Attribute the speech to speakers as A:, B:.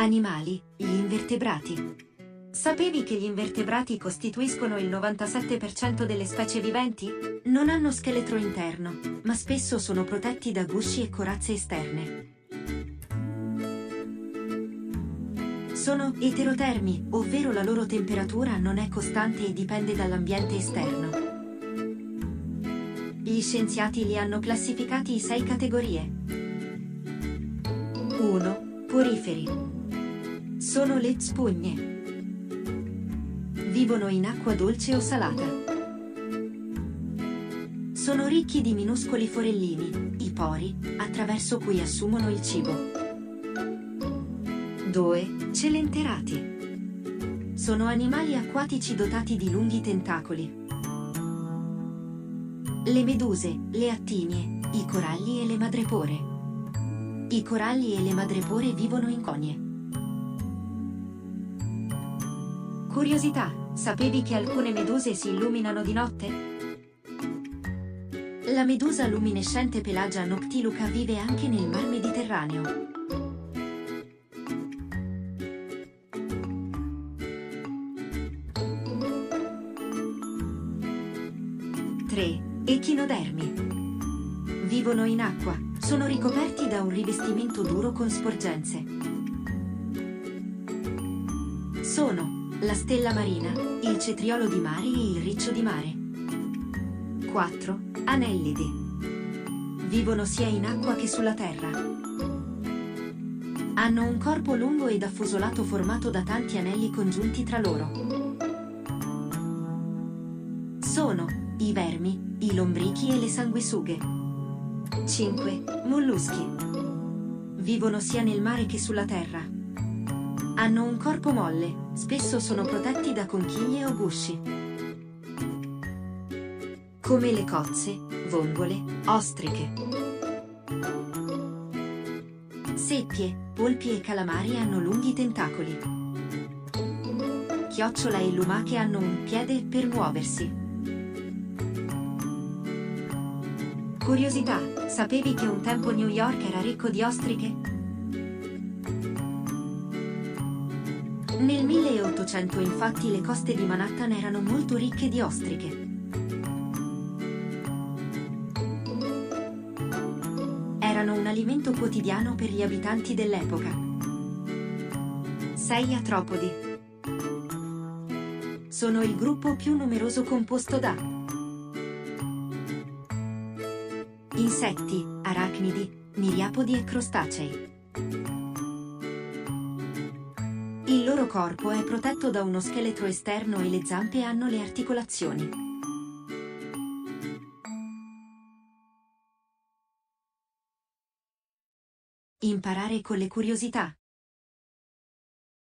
A: Animali, gli invertebrati. Sapevi che gli invertebrati costituiscono il 97% delle specie viventi? Non hanno scheletro interno, ma spesso sono protetti da gusci e corazze esterne. Sono eterotermi, ovvero la loro temperatura non è costante e dipende dall'ambiente esterno. Gli scienziati li hanno classificati in 6 categorie. 1. Poriferi. Sono le spugne. Vivono in acqua dolce o salata. Sono ricchi di minuscoli forellini, i pori, attraverso cui assumono il cibo. 2. Celenterati. Sono animali acquatici dotati di lunghi tentacoli. Le meduse, le attinie, i coralli e le madrepore. I coralli e le madrepore vivono in cogne. Curiosità, sapevi che alcune meduse si illuminano di notte? La medusa luminescente Pelagia noctiluca vive anche nel Mar Mediterraneo. 3. Echinodermi. Vivono in acqua, sono ricoperti da un rivestimento duro con sporgenze. Sono la stella marina, il cetriolo di mare e il riccio di mare. 4. Anellidi. Vivono sia in acqua che sulla terra. Hanno un corpo lungo ed affusolato formato da tanti anelli congiunti tra loro. Sono i vermi, i lombrichi e le sanguisughe. 5. Molluschi. Vivono sia nel mare che sulla terra. Hanno un corpo molle, spesso sono protetti da conchiglie o gusci. Come le cozze, vongole, ostriche. Seppie, polpi e calamari hanno lunghi tentacoli. Chiocciola e lumache hanno un piede per muoversi. Curiosità, sapevi che un tempo New York era ricco di ostriche? Nel 1800 infatti le coste di Manhattan erano molto ricche di ostriche. Erano un alimento quotidiano per gli abitanti dell'epoca. 6 Artropodi. Sono il gruppo più numeroso composto da insetti, arachnidi, miriapodi e crostacei. Il loro corpo è protetto da uno scheletro esterno e le zampe hanno le articolazioni. Imparare con le curiosità.